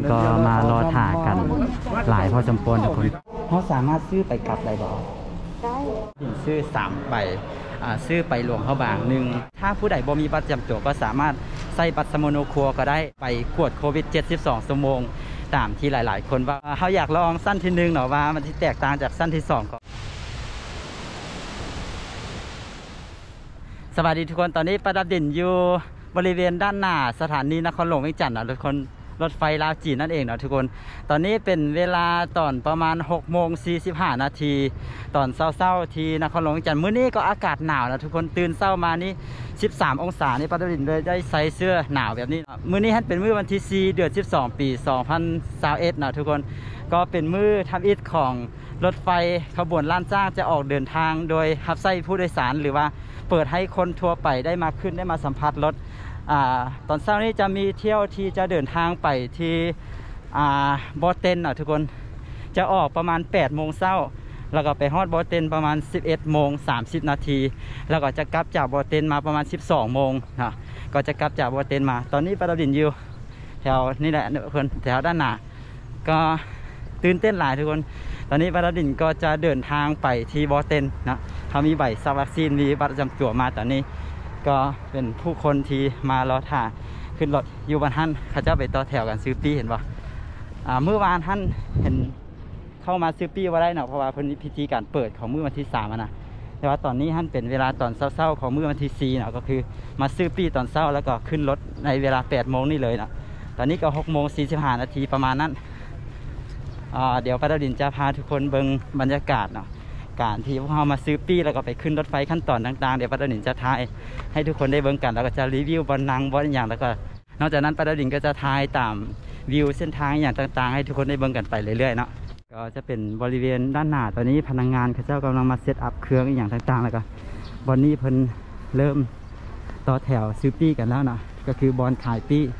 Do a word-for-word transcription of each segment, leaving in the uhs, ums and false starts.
ก็มารอถ่ากันหลายพอสมควรทุกคนเขาสามารถซื้อไปกลับได้บ่ได้ซื้อสามใบซื้อไปหลวงพระบางหนึ่งถ้าผู้ใดบ่มีบัตรประจำตัวก็สามารถใส่บัตรสมโนครัวก็ได้ไปกวดโควิดเจ็ดสิบสองชั่วโมงตามที่หลายๆคนว่าเขาอยากลองสั้นที่หนึ่งหรอว่ามันที่แตกต่างจากสั้นที่สองก็สวัสดีทุกคนตอนนี้ประดับดินอยู่บริเวณด้านหน้าสถานีนครหลวงเวียงจันทร์นะทุกคนรถไฟลาวจีนนั่นเองนะทุกคนตอนนี้เป็นเวลาตอนประมาณหกโมงสี่สิบห้านาทีตอนเช้าๆที่นครหลวงเวียงจันทร์มื้อนี้ก็อากาศหนาวนะทุกคนตื่นเช้ามานี่สิบสามองศานี่ประดับดินเลยได้ใส่เสื้อหนาวแบบนี้มื้อนี้เป็นมื้อวันที่สี่เดือนสิบสองปีสองพันยี่สิบเอ็ดนะทุกคนก็เป็นมื้อทำอิฐของรถไฟขบวนล้านจ้างจะออกเดินทางโดยรับใช้ผู้โดยสารหรือว่าเปิดให้คนทั่วไปได้มาขึ้นได้มาสัมผัสรถอ่าตอนเช้านี้จะมีเที่ยวที่จะเดินทางไปที่อ่าบอเทนนะทุกคนจะออกประมาณแปดโมงเช้าแล้วก็ไปฮอดบอเทนประมาณสิบเอ็ดโมงสามสิบนาทีแล้วก็จะกลับจากบอเทนมาประมาณสิบสองโมงนะก็จะกลับจากบอเทนมาตอนนี้ประดับดินอยู่แถวนี่แหละทุกคนแถวด้านหน้าก็ตื่นเต้นหลายทุกคนตอนนี้ประดับดินก็จะเดินทางไปที่บอเทนนะเขามีใบซักวัคซีนมีบัตรประจำตัวมาตอนนี้ก็เป็นผู้คนที่มารอถ่าขึ้นรถอยู่บ้านท่านเขาจะไปต่อแถวกันซื้อปีเห็นป่ะเมื่อวานท่านเห็นเข้ามาซื้อปีว่าได้เนาะเพราะว่าเพิ่นพิธีการเปิดของมื้อวันที่สามนะแต่ว่าตอนนี้ท่านเป็นเวลาตอนเช้าๆของมื้อวันที่สี่เนาะก็คือมาซื้อปีตอนเช้าแล้วก็ขึ้นรถในเวลาแปดโมงนี่เลยเนาะตอนนี้ก็หกโมงสี่สิบห้านาทีประมาณนั้นเดี๋ยวประดับดินจะพาทุกคนเบิ่งบรรยากาศเนาะการที่พวกเรามาซื้อปี้แล้วก็ไปขึ้นรถไฟขั้นตอนต่างๆเดี๋ยวประดับดินจะถ่ายให้ทุกคนได้เบิ่งกันแล้วก็จะรีวิวบนนางบนอย่างแล้วก็นอกจากนั้นประดับดินก็จะถ่ายตามวิวเส้นทางอย่างต่างๆให้ทุกคนได้เบิ่งกันไปเรื่อยๆเนาะก็จะเป็นบริเวณด้านหน้าตอนนี้พนักงานเขาเจ้ากำลังมาเซตอัพเครื่องอย่างต่างๆแล้วก็บอนนี้เพิ่นเริ่มต่อแถวซื้อปี้กันแล้วนะก็คือบอลขายปี้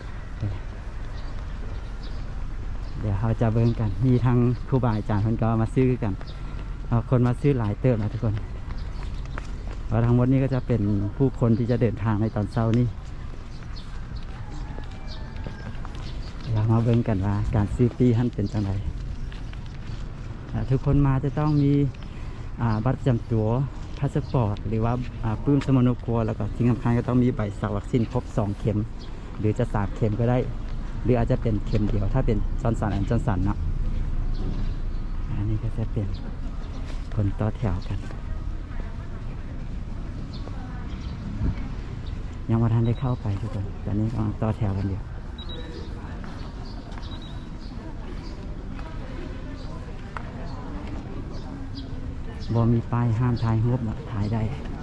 เดี๋ยวเราจะเบิ่งกันมีทางครูบาอาจารย์เพิ่นก็มาซื้อกันคนมาซื้อหลายเติมนะทุกคนแล้วทั้งหมดนี้ก็จะเป็นผู้คนที่จะเดินทางในตอนเช้านี้เรามาเบิ่งกันว่าการซื้อปีท่านเป็นจังไรทุกคนมาจะต้องมีบัตรประจำตัวพาสปอร์ตหรือว่าปื้มสมโนครัวแล้วก็สิ่งสำคัญก็ต้องมีใบสักวัคซีนครบสองเข็มหรือจะสามเข็มก็ได้หรืออาจจะเป็นเข็มเดียวถ้าเป็นจอร์นสันแอนด์จอร์นสันนะอันนี้ก็จะเป็นคนต่อแถวกันยังว่าท่านได้เข้าไปทุกคนตอนนี้กำลังต่อแถวกันอยู่บ่มีป้ายห้ามถ่ายรูปนะถ่ายได้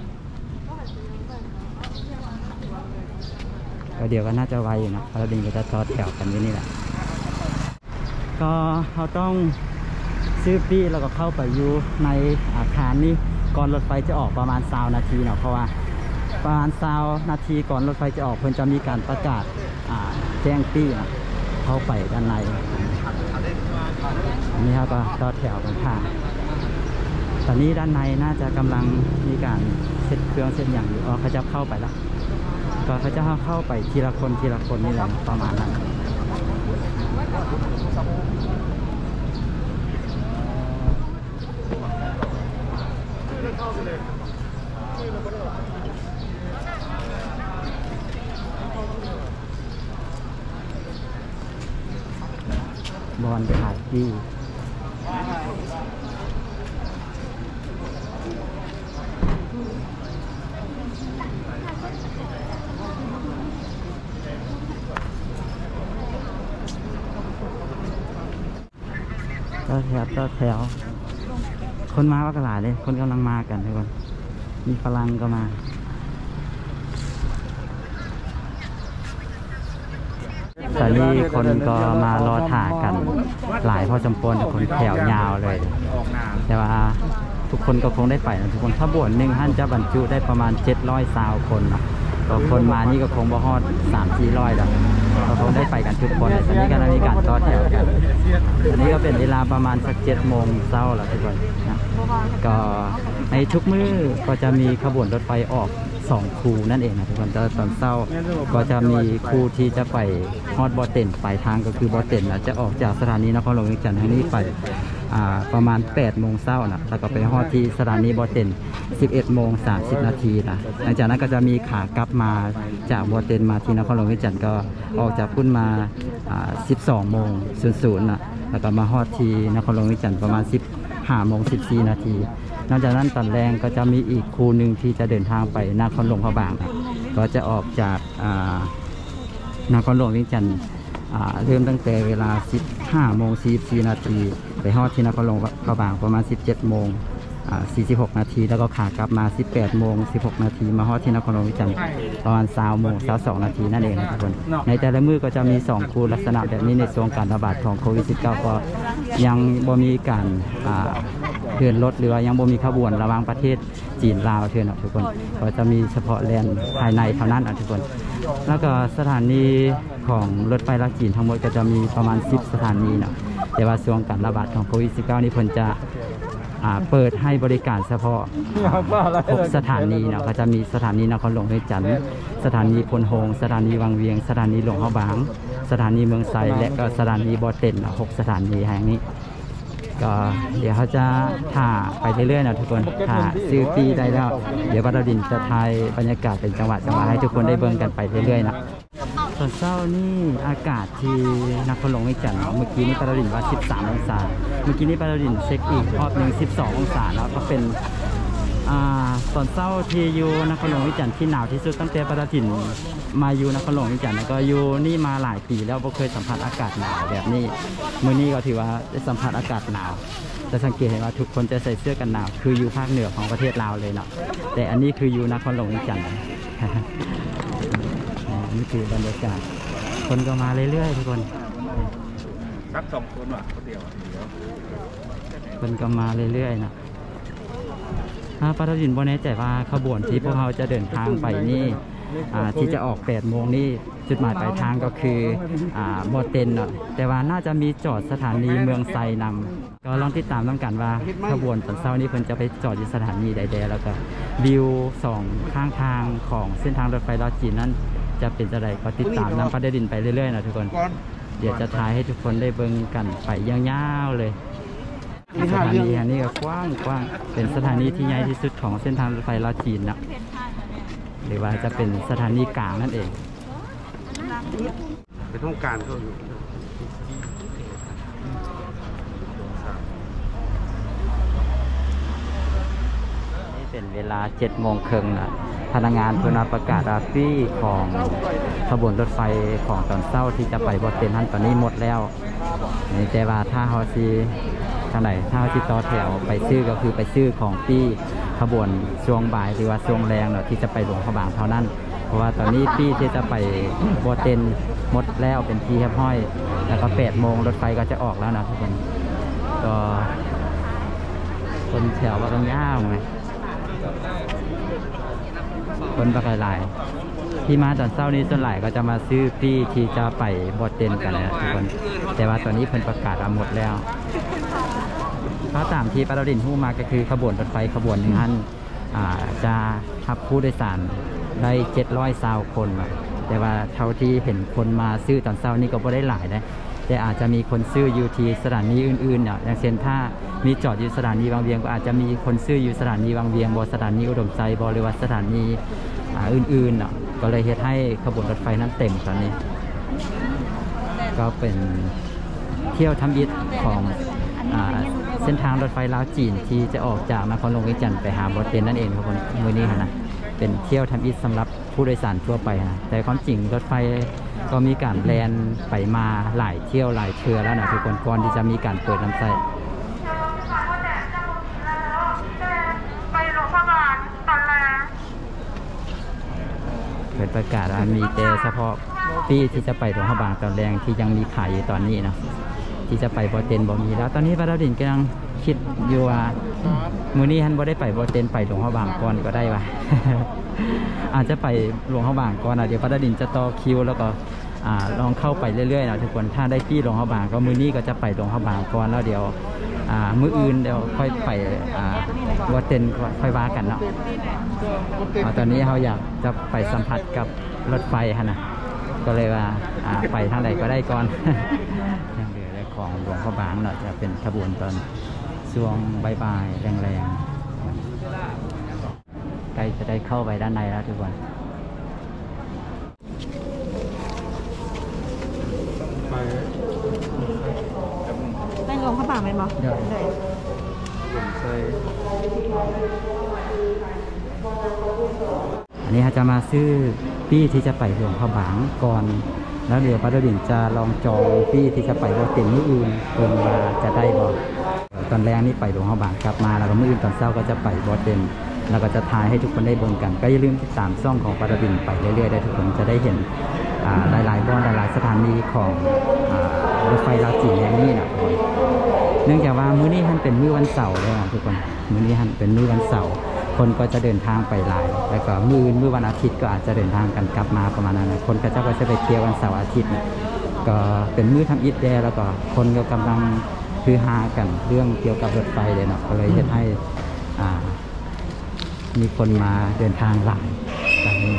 ก็เดี๋ยวก็น่าจะไวอยู่นะเราดินก็จะต่อแถวกันอยู่นี่แหละก็เราต้องซื้อปีแล้วก็เข้าไปอยู่ในอาคารนี้ก่อนรถไฟจะออกประมาณสามนาทีเนาะเพราะว่าประมาณสามนาทีก่อนรถไฟจะออกเพิ่นจะมีการประกาศแจ้งปีนะเข้าไปด้านในนี่ครับก็ต่อแถวกันค่ะตอนนี้ด้านในน่าจะกำลังมีการเซตเครื่องเซตอย่างอยู่อ๋อเขาจะเข้าไปแล้วก็เขาจะเข้าไปทีละคนทีละคนนี่แหละประมาณนั้นบอลขายที่ต่อแถวต่อแถวคนมาว่ากระหลาเลยคนกำลังมากันทุกคนมีพลังก็มาตอนนี้คนก็มารอถ่ากันหลายพอสมควรแต่คนแถวยาวเลยแต่ว่าทุกคนก็คงได้ไปนะทุกคนถ้าบวชหนึ่งท่านจะบรรจุได้ประมาณเจ็ดร้อยสาวคนนะก็คนมานี่ก็คงบ่ฮอดสามสี่ร้อยแล้วเราคงได้ไปกันทุกคนตอนนี้กำลังมีการต่อแถวกันอันนี้ก็เป็นเวลาประมาณสักเจ็ดโมงเช้าแล้วทุกคนนะก็ในทุกมื้อก็จะมีขบวนรถไฟออกสองคูนั่นเองนะทุกคนตอนเช้าก็จะมีคูที่จะไปฮอดบอเต็นปลายทางก็คือบอเต็นจะออกจากสถานีนครหลวงเวียงจันทร์ทางนี้ไปประมาณแปดโมงเช้านะแล้วก็ไปฮอดที่สถานีบอเต็นสิบเอ็ดโมงสามสิบนาทีนะหลังจากนั้นก็จะมีขากลับมาจากบอเต็นมาที่นครหลวงเวียงจันทร์ก็ออกจากพุ่นมาสิบสองโมงศูนย์ศูนย์นะแล้วก็มาฮอดที่นครหลวงเวียงจันทร์ประมาณสิบห้าโมงสิบสี่นาทีนอกจากนั้นตอนแรงก็จะมีอีกคูหนึ่งที่จะเดินทางไปนครหลวงพระบางก็จะออกจากนครหลวงเวียงจันทร์เริ่มตั้งแต่เวลา สิบห้าโมงสี่สิบสี่นาทีไปฮอดที่นครหลวงพระบางประมาณ สิบเจ็ดโมงสี่สิบหกนาทีแล้วก็ขากลับมา สิบแปดโมงสิบหกนาทีมาฮอดที่นครหลวงเวียงจันทร์ประมาณ 20โมงยี่สิบสองนาทีนั่นเองนะทุกคนในแต่ละมื้อก็จะมีสองคูลักษณะแบบนี้ในช่วงการระบาดของโควิด สิบเก้า ก็ยังบ่มีการเคลื่อนรถหรือว่ายังบ่มีขบวนระหว่างประเทศจีนลาวเท่านั้นทุกคนก็จะมีเฉพาะแลนภายในเท่านั้นทุกคนแล้วก็สถานีของรถไฟลาวจีนทั้งหมดก็จะมีประมาณสิบสถานีเนาะแต่ว่าช่วงการระบาดของโควิด สิบเก้า นี่เพิ่นจะเปิดให้บริการเฉพาะหกสถานีเนาะก็จะมีสถานีนครหลวงเวียงจันทร์สถานีพลโฮงสถานีวังเวียงสถานีหลวงพระบางสถานีเมืองไซและก็สถานีบอเต็นหกสถานีแห่งนี้ก็เดี๋ยวเขาจะถ่าไปเรื่อยๆนะทุกคนถ่าซื้อฟรีได้แล้วเดี๋ยวบดดินจะถ่ายบรรยากาศเป็นจังหวะจังหวะให้ทุกคนได้เบิ่งกันไปเรื่อยๆนะตอนเช้านี่อากาศที่นครหลวงเวียงจันทร์เมื่อกี้นี่บดดินว่าสิบสามองศาเมื่อกี้นี่บดดินเช็คอีกรอบหนึ่งสิบสององศาแล้วก็เป็นตอนเช้าที่อยู่นครหลวงเวียงจันทร์ที่หนาวที่สุดตั้งแต่บดดินมาอยู่นครหลวงเวียงจันทร์ก็อยู่นี่มาหลายปีแล้วไม่เคยสัมผัสอากาศหนาวแบบนี้มื้อนี้ก็ถือว่าได้สัมผัสอากาศหนาวจะสังเกตเห็นว่าทุกคนจะใส่เสื้อกันหนาวคืออยู่ภาคเหนือของประเทศลาวเลยเนาะแต่อันนี้คืออยู่นครหลวงเวียงจันทร์นี่คือบรรยากาศคนก็มาเรื่อยๆทุกคนสักสองคนว่ะคนเดียวคนก็มาเรื่อยๆนะถ้าปาราดินบ่แน่ใจว่าขบวนที่พวกเราจะเดินทางไปนี่ที่จะออกแปดโมงนี่จุดหมายปลายทางก็คือบอเต็นเนาะแต่ว่าน่าจะมีจอดสถานีเมืองไซนำก็ลองติดตามต้องกันว่าขบวนตอนเช้านี้เพิ่นจะไปจอดที่สถานีใดๆแล้วก็วิวสองข้างทางของเส้นทางรถไฟลาวจีนนั้นจะเป็นจะไรก็ติดตามนำปาราดินไปเรื่อยๆนะทุกคนเดี๋ยวจะถ่ายให้ทุกคนได้เบิ่งกันไปยาวๆเลยสถานีอันนี้ก็กว้างกว้างเป็นสถานีที่ใหญ่ที่สุดของเส้นทางรถไฟลาวจีนนะหรือว่าจะเป็นสถานีกลางนั่นเองเป็นต้องการเขาอยู่นี่เป็นเวลาเจ็ดโมงครึ่งนะพนักงานเพื่อประกาศราฟรีของขบวนรถไฟของตอนเช้าที่จะไปบอเต็นท่านตอนนี้หมดแล้วในแต่ว่าถ้าเฮาซีทางไหนถ้าเฮาซีต่อแถวไปซื้อก็คือไปซื้อของปี้ขบวนช่วงบ่ายหรือว่าช่วงแรงเนาะที่จะไปหลวงพระบางเท่านั้นเพราะว่าตอนนี้ปี้ที่จะไปบอเต็นหมดแล้วเป็นที่เรียบร้อยแล้วก็แปดโมงรถไฟก็จะออกแล้วนะทุกคนก็คนแถวว่ากันยาวไงคนปลายหลายที่มาตอนเช้านี้ส่วนใหญ่ก็จะมาซื้อปี้ที่จะไปบอเต็นกันนะทุกคนแต่ว่าตอนนี้เพิ่นประกาศหมดแล้วถ้าตามที่ปาราดินหู้มาก็คือขบวนรถไฟขบวนหนึ่งท่านจะรับผู้โดยสารได้เจ็ดร้อยสาวคนแต่ว่าเท่าที่เห็นคนมาซื้อตอนเช้านี้ก็ไม่ได้หลายนะแต่อาจจะมีคนซื้ออยู่ที่สถานีอื่นๆอย่างเช่นถ้ามีจอดอยู่สถานีวังเวียงก็อาจจะมีคนซื้ออยู่สถานีวังเวียงบสถานีอุดมไซบหรือว่าสถานีอื่นๆเนาะก็เลยเฮ็ดให้ขบวนรถไฟนั้นเต็มตอนนี้ก็เป็นเที่ยวทำอิฐของเส้นทางรถไฟลาวจีนที่จะออกจากนครหลวงเวียงจันทร์ไปหาบอเต็นนั่นเองครับคนมือนี้นะเป็นเที่ยวทำอิฐสำหรับผู้โดยสารทั่วไปนะแต่ความจริงรถไฟก็มีการแลนไปมาหลายเที่ยวหลายเทื่อแล้วนะทุกคนก่อนที่จะมีการเปิดลำไส้ไปหลวงพระบางตอนแรกเปิดประกาศว่ามีแต่เฉพาะปีที่จะไปหลวงพระบางตอนแรกที่ยังมีขายอยู่ตอนนี้นะที่จะไปบอเต็นบ่มีแล้วตอนนี้ปาราดินกำลังคิดอยู่ว่ามื้อนี้ท่านบ่ได้ไปบอเต็นไปหลวงพระบางก่อนก็ได้ว่ะ อาจจะไปหลวงพระบางก่อนนะเดี๋ยวปาราดินจะต่อคิวแล้วก็อ่าลองเข้าไปเรื่อยๆนะทุกคนถ้าได้ที่หลวงพระบางก็มื้อนี้ก็จะไปหลวงพระบางก่อนแล้วเดี๋ยวอ่ามื้ออื่นเดี๋ยวค่อยไปอ่าวัดเต็นค่อยว่ากันเนาะอ่าตอนนี้เราอยากจะไปสัมผัสกับรถไฟฮะนะก็เลยว่าอ่าไปทางใดก็ได้ก่อน ยังเหลือแต่ของหลวงพระบางเนาะจะเป็นขบวนตอนช่วงบ่ายๆแรงๆใกล้จะได้เข้าไปด้านในแล้วทุกคนไปไปหลวงพระบางเป็นบ่เดี๋ยวเลยผมเคยอันนี้เราจะมาซื้อปี้ที่จะไปหลวงพระบางก่อน แล้วเดี๋ยวพระดบินจะลองจองปี้ที่จะไปบ่เต็มมื้ออื่นเพิ่นว่าจะได้บ่ตอนแรกนี่ไปหลวงพระบางกลับมาแล้วก็มื้ออื่นตอนเช้าก็จะไปบ่เต็มแล้วก็จะทายให้ทุกคนได้เบิ่งกันก็อย่าลืมติดตามช่องของพระดบินไปเรื่อยๆได้ทุกคนจะได้เห็นอ่าหลายๆบ่อนหลายๆสถานีของอ่ารถไฟลาวจีนแห่งนี้นะทุกคนเนื่องจากว่ามื้อนี้ท่านเป็นมื้อวันเสาร์แล้วทุกคนมื้อนี้ท่านเป็นมื้อวันเสาร์คนก็จะเดินทางไปหลายแล้วก็มื้อมื้อวันอาทิตย์ก็อาจจะเดินทางกันกลับมาประมาณนั้นนะคนก็จะก็จะไปเที่ยววันเสาร์อาทิตย์นะก็เป็นมื้อทำอิฐแดแล้วก็คนก็กำลังคือฮากันเรื่องเกี่ยวกับรถไฟเลยเนาะก็เลยเฮ็ดให้อ่ามีคนมาเดินทางหลายแบบนี้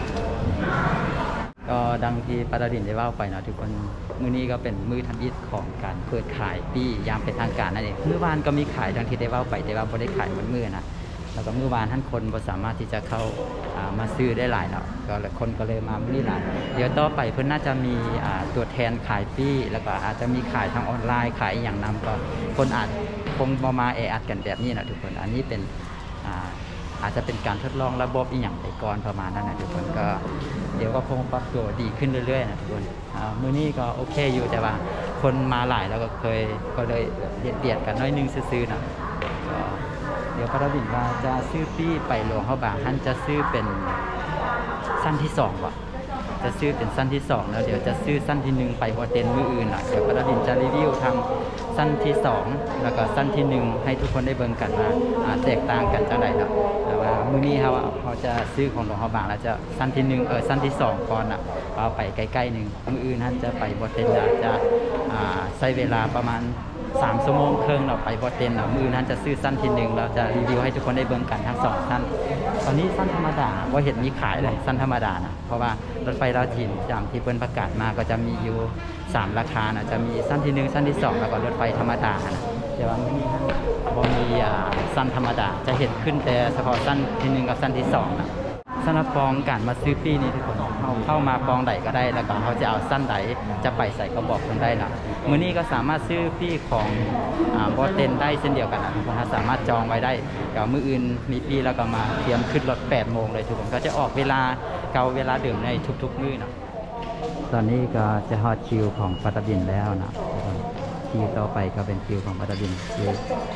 ก็ดังที่ปาราดินได้ว่าไปเนาะทุกคนมื้อนี้ก็เป็นมื้อทำอิฐของการเปิดขายปี้ยามเป็นทางการนั่นเองมื้อวานก็มีขายดังที่ได้ว่าไปแต่ว่าบ่ได้ขายวันมื้อนะแล้วก็มื้อวานท่านคนบ่สามารถที่จะเข้าอ่ามาซื้อได้หลายเนาะก็เลยคนก็เลยมามื้อนี้หลายเดี๋ยวต่อไปเพิ่นน่าจะมีอ่าตัวแทนขายปี้แล้วก็อาจจะมีขายทางออนไลน์ขายอหย่างนำก็คนอาจคงบ่มาแออัดกันแบบนี้นะทุกคนอันนี้เป็นอ่าอาจจะเป็นการทดลองระบบอีกอย่างไปก่อนประมาณนั้นนะทุกคนก็เดี๋ยวก็คงปรับตัวดีขึ้นเรื่อยๆนะทุกคนอ่ามื้อนี้ก็โอเคอยู่แต่ว่าคนมาหลายแล้วก็เคยก็เลยเบียดเบียดกันน้อยนึงซื่อๆนะก็เดี๋ยวพระราบินว่าจะซื้อปี้ไปหลวงพระบางท่านจะซื้อเป็นสั้นที่สองว่ะจะซื้อเป็นสั้นที่สองแล้วเดี๋ยวจะซื้อสั้นที่หนึ่งไปวอเตนมื้ออื่นนะเดี๋ยวพระราบินจะรีวิวทางสั้นที่สองแล้วก็สั้นที่หนึ่งให้ทุกคนได้เบิ่งกันว่าอ่าแตกต่างกันจังไดเนาะแต่ว่ามื้อนี้เขาเขาจะซื้อของหลวงพระบางแล้วจะสั้นที่หนึ่งเออสั้นที่สองก่อนอ่ะเอาไปใกล้ๆหนึ่งมื้ออื่นท่านจะไปวอเตนอาจจะอ่าใช้เวลาประมาณสามชั่วโมงครึ่งเราไปวอเตนเนาะมื้อนั้นจะซื้อสั้นที่หนึ่งเราจะรีวิวให้ทุกคนได้เบิ่งกันทั้งสองสั้นตอนนี้สั้นธรรมดาว่าเห็นมีขายเลยสั้นธรรมดานะเพราะว่ารถไฟลาวจีนอย่างที่เพิ่นประกาศมาก็จะมีอยู่สามราคานะจะมีสั้นที่หนึ่งสั้นที่สองแล้วก็รถไฟธรรมดานะแต่ว่ามื้อนี้บ่มีอ่าสั้นธรรมดาจะเห็นขึ้นแต่เฉพาะสั้นที่หนึ่งกับสั้นที่สองนะสำหรับปองการมาซื้อปีนี้ทุกคนเข้าเข้ามาปองใดก็ได้แล้วก็เขาจะเอาสั้นใดจะไปใส่ก็บอกคนได้นะมื้อนี้ก็สามารถซื้อปีของอ่าบอเตนได้เช่นเดียวกันนะทุกคนสามารถจองไว้ได้เดี๋ยวมื้ออื่นมีปีแล้วก็มาเตรียมขึ้นรถแปดโมงเลยทุกคนก็จะออกเวลาเก่าเวลาเดิมในทุกๆมื้อนะตอนนี้ก็จะฮอตคิวของปัตตบินแล้วนะคิวต่อไปก็เป็นคิวของปัตตบินคิว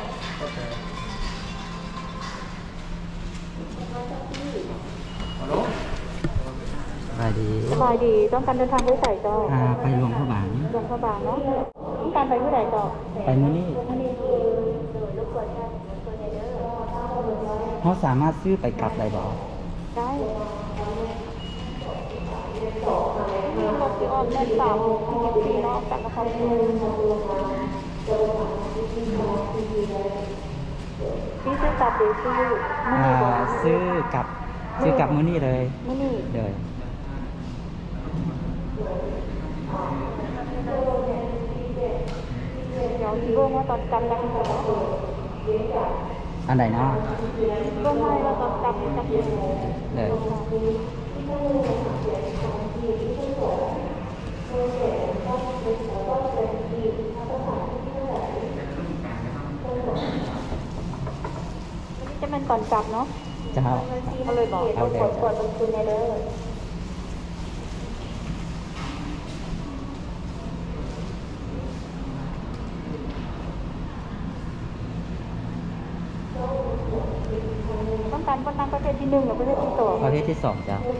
สบายดีสบายดีต้องการเดินทางไปใส่จอพาไปหลวงพระบางหลวงพระบางเนาะต้องการไปผู้ใดจอไปมื้อนี้เขาสามารถซื้อไปกลับได้บ่ได้รถที่ออกแม่สามสิบสี่เนาะจากนครพนมพี่ซื้อกลับหรือซื้อไม่อ่ามีบอกซื้อกลับซื้อกลับมื้อนี้เลยไม่มีเดี๋ยวเดี๋ยวเรื่องว่าตอนจำได้ไหมอันไหนเนาะเรื่องไม่ว่าตอนจำจำได้เดี๋ยวจะเป็นตอนจับเนาะเจ้าเขาเลยบอกเอาเดี๋ยวกดลงทุนในเด้อต้องการคนนั่งประเภทที่หนึ่งหรือประเภทที่สองประเภทที่สองจ้า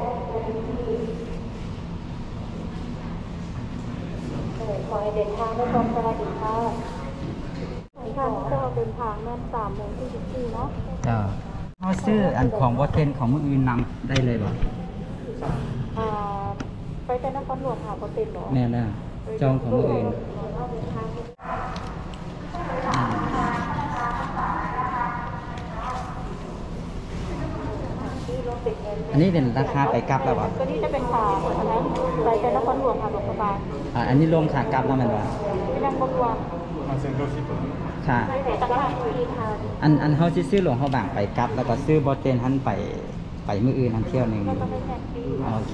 ขอให้เดินทางด้วยความสวัสดีค่ะทางก็เป็นทางแม่นสามโมงที่สิบสี่เนาะเจ้าเขาซื้ออันของวอเทนของมื้ออื่นนำได้เลยบ่อ่าไปแต่นครหลวงหาเปอร์เซ็นต์หรอแน่น่ะจองของมืออื่นอันนี้เป็นราคาไปกลับแล้วบ่ก็นี่จะเป็นขาอันนั้นไปแต่นครหลวงหาหลวงพระบางอ่าอันนี้รวมขากลับแล้วแมันบ่ไม่ยังบรวมมาเซ็นโดชิปค่ะแต่ต่างหากที่ทานอันอันเฮาสิซื้อหลวงเฮาบางไปกลับ แล้วก็ซื้อบอเตนหันไปไปมื้ออื่นทันเที่ยวหนึงก็ต้องเป็นแท็กซี่อ๋อโอเค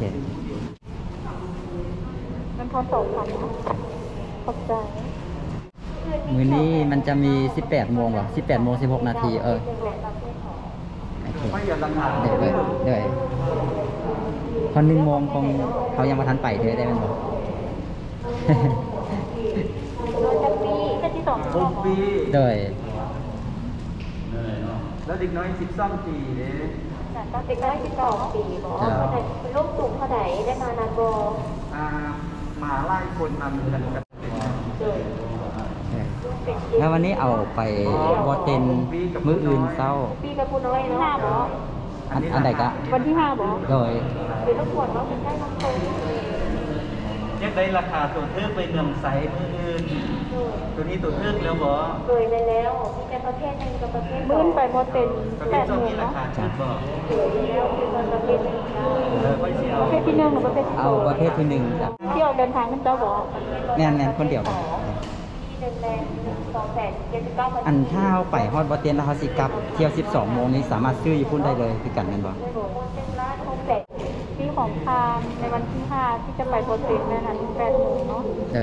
มันพอสองพันนะขอบใจมื้อนี้มันจะมีสิบแปดโมงบ่สิบแปดโมงสิบหกนาทีเออโอเคไม่อย่าลังหาเดี๋ยวเดี๋ยวเดี๋ยวพอหนึ่งโมงคงเขายังมาทันไปเด้อได้แม่นบ่โดยจะปีแค่ที่สองหกปีโดยแล้วเด็กน้อยสิบสองปีเด้ตอนเด็กน้อยที่สองปีบอกว่าเป็นลูกสูงเท่าไหร่ได้มานานบออ่ามาไล่คนนำกันกันโดยแล้ววันนี้เอาไปบอเตนมื้ออื่นเช้าปีกับผู้น้อยเนาะห้าบออันอันใดก็วันที่ห้าบอโดยเป็นลูกขวดว่าเป็นได้น้ำโตยังได้ราคาตัวเทิกไปเมืองไซมืออื่นตัวนี้ตัวเทิกแล้วบ่โดยไปแล้วมีแต่ประเทศหนึ่งกับประเทศมื้นไปโมเต็นประเภแปทดสองโมงนี้ราเนาะคาเทิกบ่โดยแล้วคือประเทศหนึ่งเออค่อยสิเอาประเทศที่หนึ่งหรือประเทศที่เอาสองประเภทที่หนึ่งครับที่ออกเดินทางขึ้นเจ้าบอกแน่นแน่นคนเดียวครับที่เดินแรงสองแสนเจ็ดสิบเก้าพันอันถ้าเอาไปฮอดบอเตนแล้วเขาสิกลับเที่ยวสิบสองโมงนี้สามารถซื้ออยู่พุ่นได้เลยคือกันแม่นบ่ที่ของทางในวันที่ห้าที่จะไปโปรเซสนะคะที่แปดโมงเนาะเลย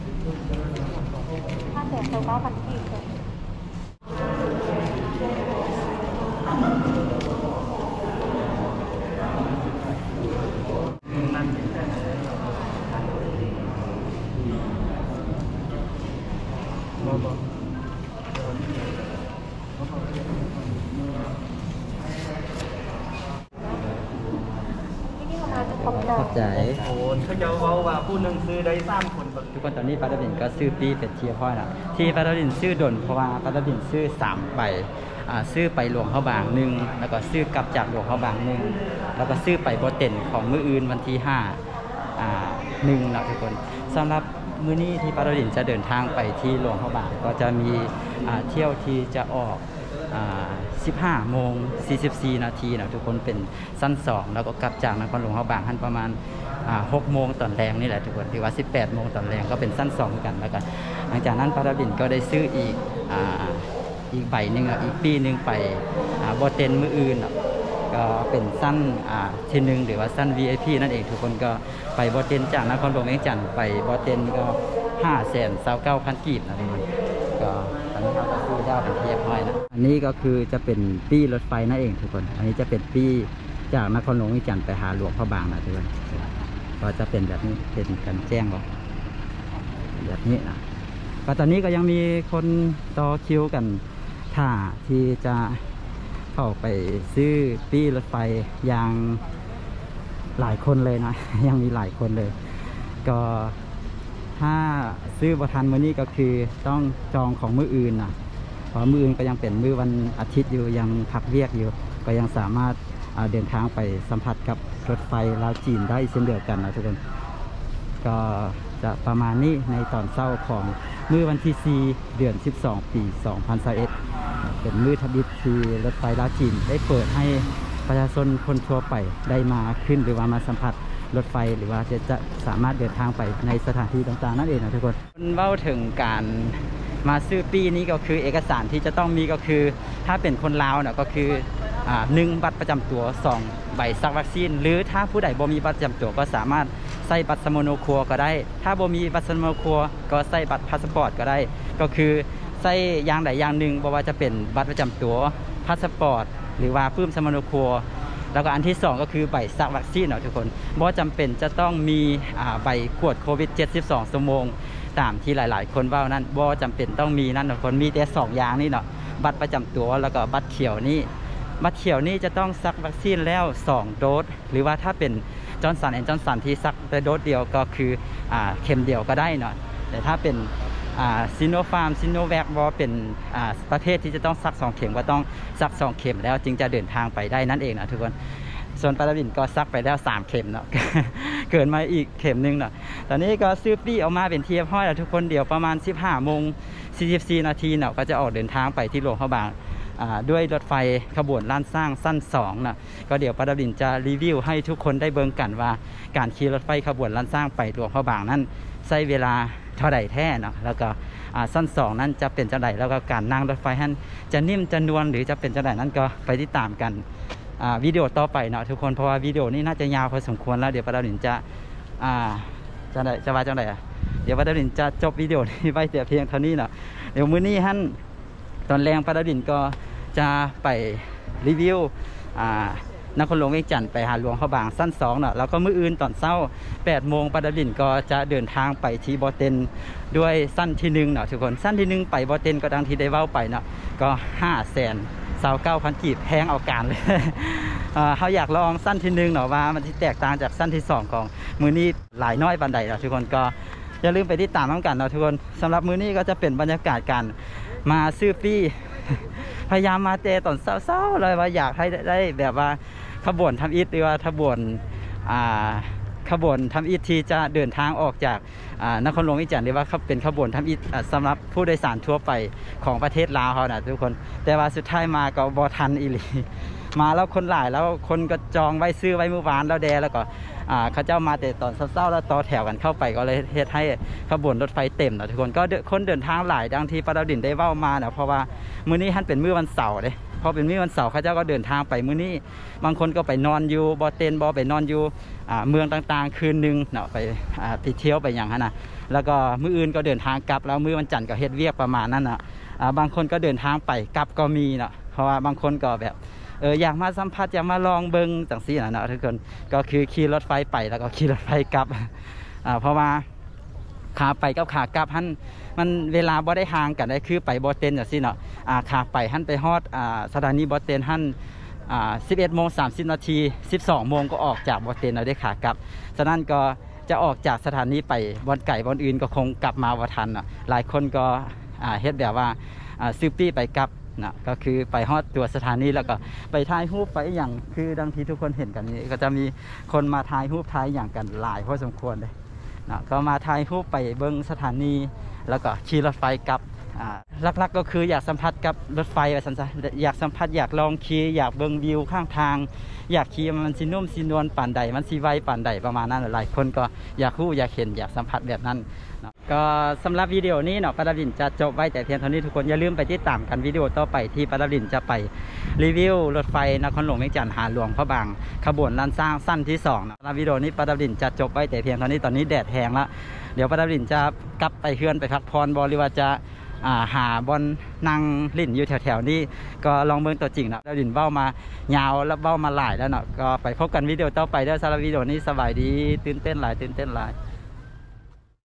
ห้าแสนเก้าพันที่เลยนั่นที่นี่ประมาณจะขอบขอบใจโอ้เขาจะเว้าว่าผู้หนึงซื้อได้สามคนบ่ทุกคนตอนนี้ปาตาบินก็ซื้อปีเป็ดเทียพ่อละที่ปาตาบินซื้อดนเพราะว่าปาตาบินซื้อสามใบอ่าซื้อไปหลวงเขาบางหนึ่งแล้วก็ซื้อกลับจากหลวงเขาบางหนึ่งแล้วก็ซื้อไปโบเต็นของมื้ออื่นวันที่ห้าอ่าหนึ่งนะทุกคนสำหรับมื้อนี้ที่ปาตาบินจะเดินทางไปที่หลวงเขาบางก็จะมีอ่าเที่ยวที่จะออกอ่าสิบห้าโมงสี่สิบสี่นาทีนะทุกคนเป็นสั้นสองแล้วก็กลับจากนครหลวงเขาบางหันประมาณ อ่าหกโมงตอนแรงนี่แหละทุกคนที่ว่าสิบแปดโมงตอนแรงก็เป็นสั้นสองกันแล้วกันหลังจากนั้นปาราบินก็ได้ซื้ออีกอ่าอีกใบหนึ่งอ่ะอีกปีหนึ่งไปอ่าบอเตนมืออื่นอ่ะก็เป็นสั้นอ่าทีหนึ่งหรือว่าสั้น วี ไอ พี นั่นเองทุกคนก็ไปบอเตนจากนครหลวงเวียงจันทร์ไปบอเตนก็ห้าแสนสาวเก้าพันกีบนะทุกคนก็ตอนนี้เราก็ซื้อได้เป็นที่เรียบร้อยนะอันนี้ก็คือจะเป็นปี้รถไฟนั่นเองทุกคนอันนี้จะเป็นปี้จากนครหลวงเวียงจันทร์ไปหาหลวงพระบางนะทุกคน ก็จะเป็นแบบนี้เป็นการแจ้งบอกแบบนี้นะก็ตอนนี้ก็ยังมีคนต่อคิวกันท่าที่จะเข้าไปซื้อปี้รถไฟอย่างหลายคนเลยนะ ยังมีหลายคนเลย ก็ถ้าซื้อบทันมื้อนี้ก็คือต้องจองของมื้ออื่นนะเพราะมื้ออื่นก็ยังเป็นมื้อวันอาทิตย์อยู่ยังพักเรียกอยู่ ก็ยังสามารถเดินทางไปสัมผัสกับรถไฟลาวจีนได้เช่นเดียวกันนะทุกคนก็จะประมาณนี้ในตอนเช้าของมื้อวันที่สี่เดือนสิบสองปีสองพันยี่สิบเอ็ดเป็นมื้อทบิตที่รถไฟลาวจีนได้เปิดให้ประชาชนคนทั่วไปได้มาขึ้นหรือว่ามาสัมผัสรถไฟหรือว่าจะจะสามารถเดินทางไปในสถานที่ต่างๆนั่นเองนะทุกคนเล่าถึงการมาซื้อปีนี้ก็คือเอกสารที่จะต้องมีก็คือถ้าเป็นคนลาวเนี่ยก็คืออ่าหนึ่งบัตรประจำตัวสองใบซักวัคซีนหรือถ้าผู้ใดบ่มีบัตรประจำตัวก็สามารถใส่บัตรสมโนครัวก็ได้ถ้าบ่มีบัตรสมโนครัวก็ใส่บัตรพาสปอร์ตก็ได้ก็คือใส่อย่างใดอย่างหนึ่งบ่ว่าจะเป็นบัตรประจำตัวพาสปอร์ตหรือว่าปื้มสมโนครัวแล้วก็อันที่สองก็คือใบซักวัคซีนเนาะทุกคนบ่จำเป็นจะต้องมีอ่าใบกวดโควิดเจ็ดสิบสองชั่วโมงตามที่หลายๆคนเว้านั้นบ่จำเป็นต้องมีนั่นทุกคนมีแต่สองอย่างนี่เนาะบัตรประจำตัวแล้วก็บัตรเขียวนี่บัตรเขียวนี่จะต้องซักวัคซีนแล้วสองโดสหรือว่าถ้าเป็นจอห์นสันแอนด์จอห์นสันที่ซักแต่โดสเดียวก็คืออ่าเข็มเดียวก็ได้เนาะแต่ถ้าเป็นซิโนฟาร์มซิโนแวคบอเป็นประเภทที่จะต้องซักสองเข็มก็ต้องซักสองเข็มแล้วจึงจะเดินทางไปได้นั่นเองนะทุกคนส่วนปาราบินก็ซักไปแล้วสามเข็มเนาะ เกินมาอีกเข็มหนึงเนาะตอนนี้ก็ซื้อปี้ออกมาเป็นเทียบห้อยแล้วทุกคนเดี๋ยวประมาณสิบห้าโมงสี่สิบสี่นาทีเนาะก็จะออกเดินทางไปที่หลวงพระบางด้วยรถไฟขบวนล้านสร้างสั้นสองนะก็เดี๋ยวปาราบินจะรีวิวให้ทุกคนได้เบิ่งกันว่าการขี่รถไฟขบวนล้านสร้างไปหลวงพระบางนั้นใช้เวลาเท่าใดแท้เนาะแล้วก็สั้นสองนั้นจะเป็นจังไดแล้วก็การนั่งรถไฟนั้นจะนิ่มจะนวลหรือจะเป็นจังไดนั้นก็ไปติดตามกันวิดีโอต่อไปเนาะทุกคนเพราะว่าวิดีโอนี้น่าจะยาวพอสมควรแล้วเดี๋ยวปาราบินจะจะได้จะว่าจังไดอ่ะเดี๋ยวปาราบินจะจบวิดีโอนี้ไว้แต่เพียงเท่านี้เนาะเดี๋ยวมื้อนี้ฮั่นตอนแรงปาราบินก็จะไปรีวิวนครหลวงเวียงจันทร์ไปหาหลวงพระบางสั้นสองเนาะแล้วก็มื้ออื่นตอนเช้าแปดโมงปาราบินก็จะเดินทางไปที่บอเตนด้วยสั้นที่หนึ่งเนาะทุกคนสั้นที่หนึ่งไปบอเตนก็ดังที่ได้เว้าไปเนาะก็ห้าแสนสาวเก้าพันกีบแพงเอาการเลย เขาอยากลองสั้นที่หนึ่งเนาะว่ามันที่แตกต่างจากสั้นที่สองของมื้อนี้หลายน้อยบันไดเนาะทุกคนก็อย่าลืมไปติดตามน้ำกันเนาะทุกคนสำหรับมื้อนี้ก็จะเป็นบรรยากาศการมาซื้อฟรี พยายามมาเตะตอนเศร้าๆเลยว่าอยากให้ได้แบบว่าขบวนทำอิฐหรือว่าขบวนขบวนทำอิฐที่จะเดินทางออกจากนครหลวงเวียงจันทร์หรือว่าเป็นขบวนทำอิฐสำหรับผู้โดยสารทั่วไปของประเทศลาวเขานะทุกคนแต่ว่าสุดท้ายมาก็บอทันอีหลีมาแล้วคนหลายแล้วคนก็จองไว้ซื้อไว้เมื่อวานแล้วแดแล้วก็เขาเจ้ามาแต่ตอนเศร้าๆแล้วต่อแถวกันเข้าไปก็เลยเฮ็ดให้ขบวนรถไฟเต็มนะทุกคนก็คนเดินทางหลายดังที่ปาราบินได้เว้ามานะเพราะว่ามื้อนี้ท่านเป็นมื้อวันเสาร์เลยพอเป็นมื้อวันเสาร์เขาเจ้าก็เดินทางไปมื้อนี้บางคนก็ไปนอนอยู่บอเตนบอไปนอนอยู่เมืองต่างๆคืนนึงเนาะไปไปเที่ยวไปอย่างนั้นนะแล้วก็มื้ออื่นก็เดินทางกลับแล้วมื้อวันจันทร์ก็เฮ็ดเวียกประมาณนั้นนะบางคนก็เดินทางไปกลับก็มีเนาะเพราะว่าบางคนก็แบบเอออยากมาสัมผัสอยากมาลองเบิ้งจังซี่นะเนาะทุกคนก็คือขี่รถไฟไปแล้วก็ขี่รถไฟกลับอ่าเพราะว่าขาไปกับขากลับฮั่นมันเวลาบ่ได้ห่างกันได้คือไปบอเตนจังซี่เนาะอ่าขาไปฮั่นไปฮอดอ่าสถานีบอเตนฮั่นอ่าสิบเอ็ดโมงสามสิบนาทีสิบสองโมงก็ออกจากบอเตนเราได้ขากลับฉะนั้นก็จะออกจากสถานีไปบอนไก่บอนอื่นก็คงกลับมาบ่ทันเนาะหลายคนก็อ่าเฮ็ดแบบว่าอ่าซื้อปี้ไปกลับนะก็คือไปฮอดตัวสถานีแล้วก็ไปถ่ายรูปไปอย่างคือดังที่ทุกคนเห็นกันนี้ก็จะมีคนมาถ่ายรูปถ่ายอย่างกันหลายพอสมควรเลยนะก็มาถ่ายรูปไปเบิ้งสถานีแล้วก็ขี่รถไฟกลับอ่าหลักๆก็คืออยากสัมผัสกับรถไฟว่าซั่นซะอยากสัมผัสอยากลองขี่อยากเบิ้งวิวข้างทางอยากขี่มันสินุ่มสินวลปานใดมันสิไวปานใดประมาณนั้นหลายคนก็อยากรู้อยากเห็นอยากสัมผัสแบบนั้นก็สำหรับวิดีโอนี้เนาะปาราบินจะจบไว้แต่เพียงเท่านี้ทุกคนอย่าลืมไปติดตามกันวิดีโอต่อไปที่ปาราบินจะไปรีวิวรถไฟนครหลวงเวียงจันทร์หาหลวงพระบางขบวนล้านสร้างสั้นที่สองนะวิดีโอนี้ปาราบินจะจบไว้แต่เพียงเท่านี้ตอนนี้แดดแห้งแล้วเดี๋ยวปาราบินจะกลับไปเฮือนไปพักผ่อนบ่หรือว่าจะหาบอลนั่งลิ่นอยู่แถวๆนี้ก็ลองเบิ่งตัวจริงนะปาราบินเบ้ามายาวแล้วเบ้ามาหลายแล้วเนาะก็ไปพบกันวิดีโอต่อไปเด้อสำหรับวิดีโอนี้สบายดีตื่นเต้นหลายตื่นเต้นหลาย